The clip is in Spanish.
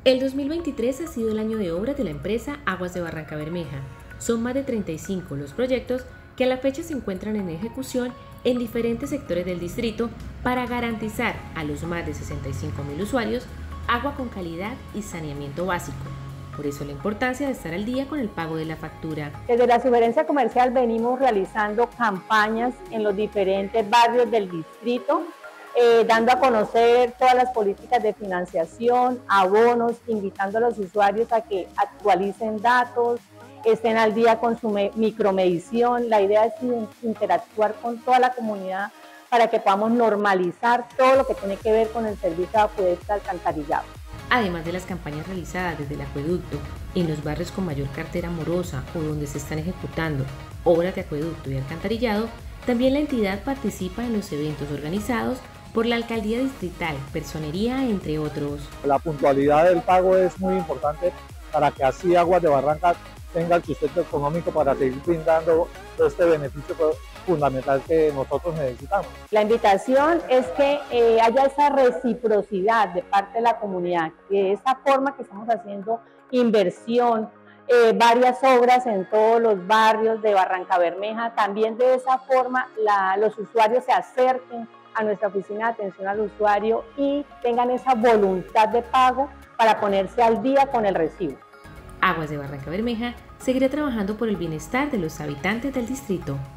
El 2023 ha sido el año de obras de la empresa Aguas de Barrancabermeja. Son más de 35 los proyectos que a la fecha se encuentran en ejecución en diferentes sectores del distrito para garantizar a los más de 65.000 usuarios agua con calidad y saneamiento básico. Por eso la importancia de estar al día con el pago de la factura. Desde la Sugerencia Comercial venimos realizando campañas en los diferentes barrios del distrito, dando a conocer todas las políticas de financiación, abonos, invitando a los usuarios a que actualicen datos, estén al día con su micromedición. La idea es interactuar con toda la comunidad para que podamos normalizar todo lo que tiene que ver con el servicio de acueducto alcantarillado. Además de las campañas realizadas desde el acueducto en los barrios con mayor cartera morosa o donde se están ejecutando obras de acueducto y alcantarillado, también la entidad participa en los eventos organizados por la Alcaldía Distrital, Personería, entre otros. La puntualidad del pago es muy importante para que así Aguas de Barranca tenga el sustento económico para seguir brindando este beneficio fundamental que nosotros necesitamos. La invitación es que haya esa reciprocidad de parte de la comunidad, que de esa forma que estamos haciendo inversión, varias obras en todos los barrios de Barrancabermeja, también de esa forma los usuarios se acerquen a nuestra oficina de atención al usuario y tengan esa voluntad de pago para ponerse al día con el recibo. Aguas de Barrancabermeja seguirá trabajando por el bienestar de los habitantes del distrito.